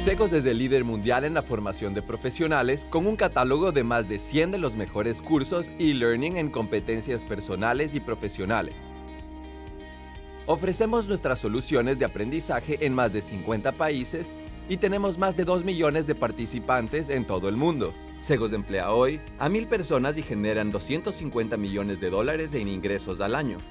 Segos es el líder mundial en la formación de profesionales, con un catálogo de más de 100 de los mejores cursos e-learning en competencias personales y profesionales. Ofrecemos nuestras soluciones de aprendizaje en más de 50 países y tenemos más de 2 millones de participantes en todo el mundo. Segos emplea hoy a 1.000 personas y generan $250 millones en ingresos al año.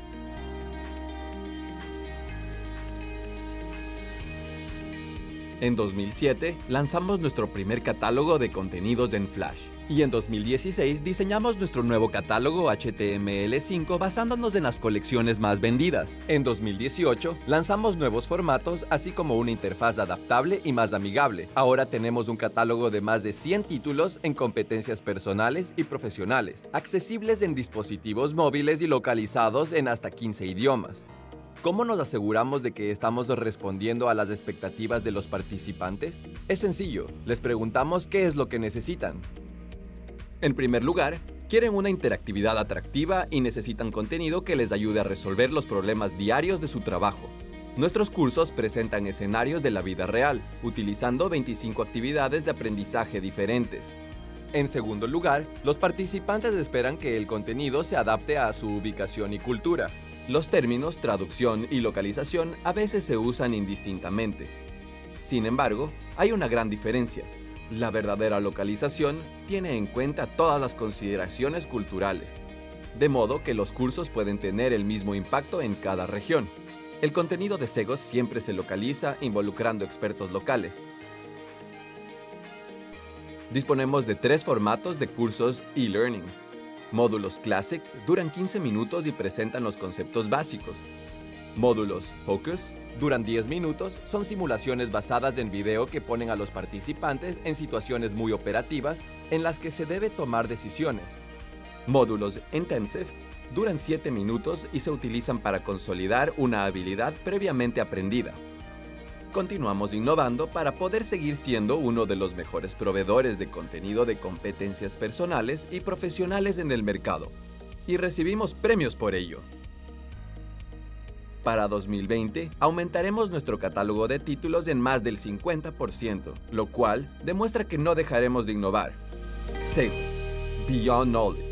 En 2007, lanzamos nuestro primer catálogo de contenidos en Flash. Y en 2016 diseñamos nuestro nuevo catálogo HTML5 basándonos en las colecciones más vendidas. En 2018, lanzamos nuevos formatos, así como una interfaz adaptable y más amigable. Ahora tenemos un catálogo de más de 100 títulos en competencias personales y profesionales, accesibles en dispositivos móviles y localizados en hasta 15 idiomas. ¿Cómo nos aseguramos de que estamos respondiendo a las expectativas de los participantes? Es sencillo, les preguntamos qué es lo que necesitan. En primer lugar, quieren una interactividad atractiva y necesitan contenido que les ayude a resolver los problemas diarios de su trabajo. Nuestros cursos presentan escenarios de la vida real, utilizando 25 actividades de aprendizaje diferentes. En segundo lugar, los participantes esperan que el contenido se adapte a su ubicación y cultura. Los términos traducción y localización a veces se usan indistintamente. Sin embargo, hay una gran diferencia. La verdadera localización tiene en cuenta todas las consideraciones culturales, de modo que los cursos pueden tener el mismo impacto en cada región. El contenido de Segos siempre se localiza involucrando expertos locales. Disponemos de 3 formatos de cursos e-learning. Módulos Classic duran 15 minutos y presentan los conceptos básicos. Módulos Focus duran 10 minutos, son simulaciones basadas en video que ponen a los participantes en situaciones muy operativas en las que se debe tomar decisiones. Módulos Intensive duran 7 minutos y se utilizan para consolidar una habilidad previamente aprendida. Continuamos innovando para poder seguir siendo uno de los mejores proveedores de contenido de competencias personales y profesionales en el mercado, y recibimos premios por ello. Para 2020, aumentaremos nuestro catálogo de títulos en más del 50%, lo cual demuestra que no dejaremos de innovar. Segos, Beyond Knowledge.